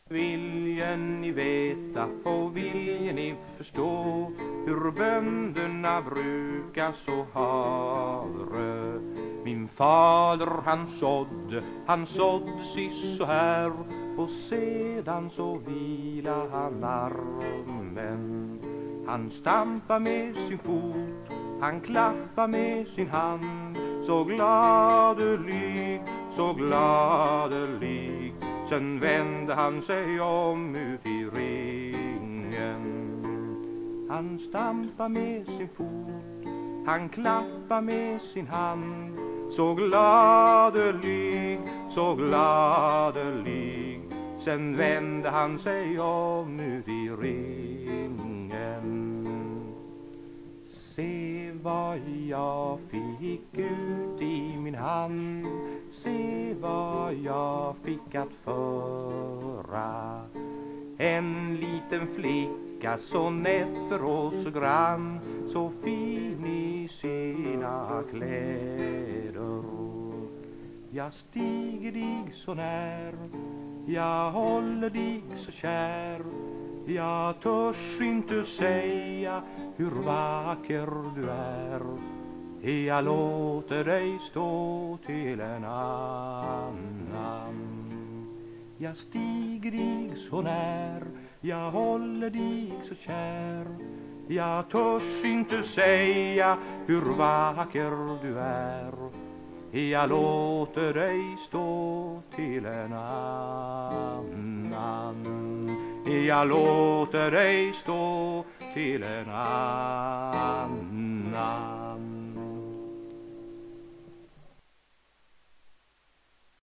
Viljen ni veta och viljen ni förstå hur bönderna brukar så havre. Min fader han sådde så här, och sedan så vila han armen. Han stampar med sin fot, han klappar med sin hand, så gladelig, så gladelig. Sen vände han sig om ut i ringen. Han stampar med sin fot, han klappar med sin hand, så gladelig, så gladelig. Sen vände han sig om ut i ringen. Se vad jag fick ut i min hand, se vad jag fick att föra. En liten flicka så nätter och så grann, så fin i sina kläder. Jag stiger dig så när, jag håller dig så kär. Jag törs inte säga hur vacker du är. Jag låter dig stå till en annan. Jag stiger dig så när, jag håller dig så kär. Jag törs inte säga hur vacker du är. Jag låter dig stå till en annan. Jag låter dig stå till en annan.